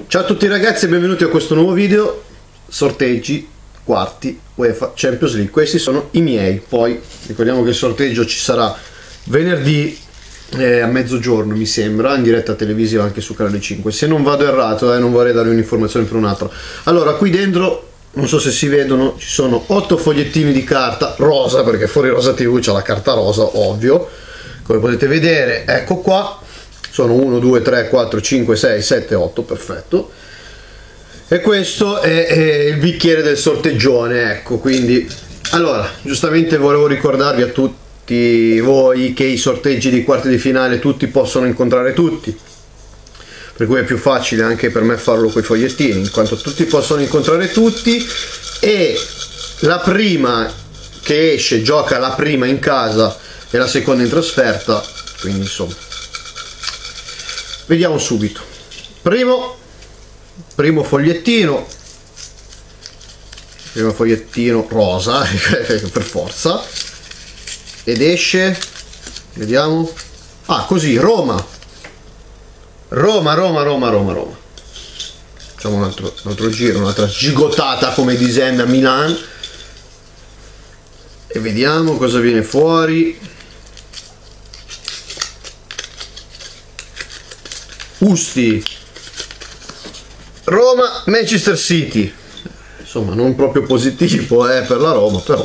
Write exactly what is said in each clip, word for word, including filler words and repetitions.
Ciao a tutti ragazzi e benvenuti a questo nuovo video. Sorteggi, quarti, UEFA Champions League. Questi sono i miei. Poi ricordiamo che il sorteggio ci sarà venerdì eh, a mezzogiorno, mi sembra, in diretta televisiva anche su Canale cinque. Se non vado errato, eh, non vorrei dare un'informazione per un'altra. Allora, qui dentro, non so se si vedono, ci sono otto fogliettini di carta rosa, perché fuori Rosa tivù c'è la carta rosa, ovvio. Come potete vedere, ecco qua. Sono uno, due, tre, quattro, cinque, sei, sette, otto, perfetto. E questo è, è il bicchiere del sorteggione, ecco. Quindi, allora, giustamente volevo ricordarvi a tutti voi che i sorteggi di quarti di finale tutti possono incontrare tutti, per cui è più facile anche per me farlo con i fogliettini, in quanto tutti possono incontrare tutti, e la prima che esce gioca la prima in casa e la seconda in trasferta, quindi insomma. Vediamo subito. Primo, primo fogliettino, primo fogliettino rosa, per forza, ed esce, vediamo, ah così, Roma, Roma, Roma, Roma, Roma, Roma. Facciamo un altro, un altro giro, un'altra gigottata come disegna a Milan, e vediamo cosa viene fuori. Usti, Roma, Manchester City, insomma non proprio positivo eh, per la Roma, però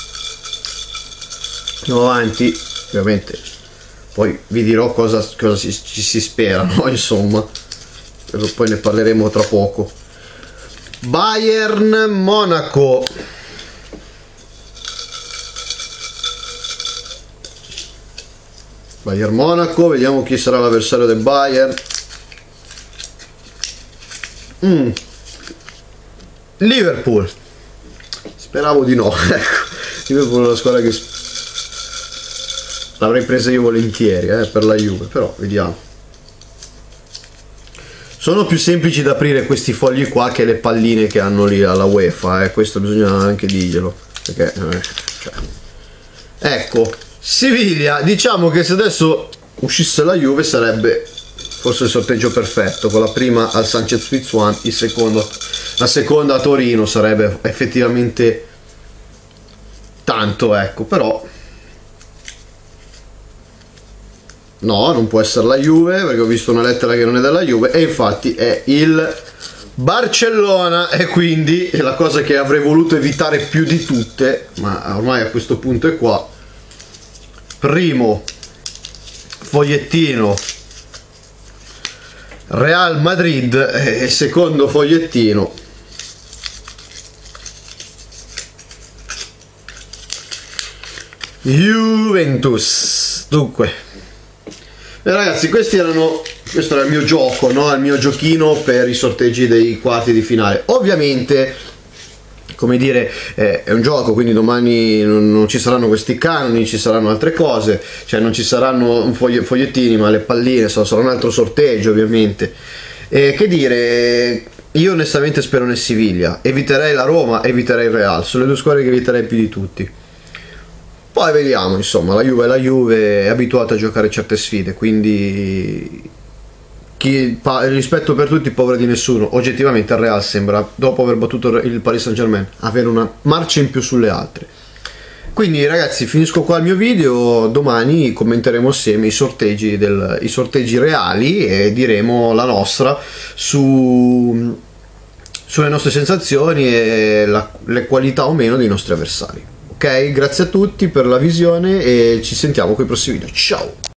andiamo avanti, ovviamente poi vi dirò cosa, cosa ci, ci si spera, no? Insomma, poi ne parleremo tra poco. Bayern Monaco, Bayern Monaco, vediamo chi sarà l'avversario del Bayern. Mm. Liverpool, speravo di no. Ecco, Liverpool è una squadra che l'avrei presa io volentieri eh, per la Juve, però vediamo. Sono più semplici da aprire questi fogli qua che le palline che hanno lì alla UEFA, eh. Questo bisogna anche dirglielo, perché eh, cioè. Ecco, Siviglia, diciamo che se adesso uscisse la Juve sarebbe forse il sorteggio perfetto, con la prima al Sanchez Pizjuan, il secondo, la seconda a Torino, sarebbe effettivamente tanto, ecco. Però no, non può essere la Juve, perché ho visto una lettera che non è della Juve, e infatti è il Barcellona, e quindi è la cosa che avrei voluto evitare più di tutte, ma ormai a questo punto è qua. Primo fogliettino Real Madrid e secondo fogliettino Juventus. Dunque, eh, ragazzi, questi erano, questo era il mio gioco, no? Il mio giochino per i sorteggi dei quarti di finale. Ovviamente, come dire, eh, è un gioco, quindi domani non, non ci saranno questi canoni, ci saranno altre cose, cioè non ci saranno un fogli, fogliettini, ma le palline, sarà un altro sorteggio ovviamente. E che dire, io onestamente spero nel Siviglia, eviterei la Roma, eviterei il Real, sono le due squadre che eviterei più di tutti. Poi vediamo, insomma, la Juve è la Juve, è abituata a giocare certe sfide, quindi chi, pa, rispetto per tutti, povera di nessuno. Oggettivamente il Real sembra, dopo aver battuto il Paris Saint Germain, avere una marcia in più sulle altre. Quindi ragazzi, finisco qua il mio video, domani commenteremo assieme i sorteggi, del, i sorteggi reali, e diremo la nostra su, sulle nostre sensazioni e la, le qualità o meno dei nostri avversari. Ok, grazie a tutti per la visione e ci sentiamo con i prossimi video. Ciao!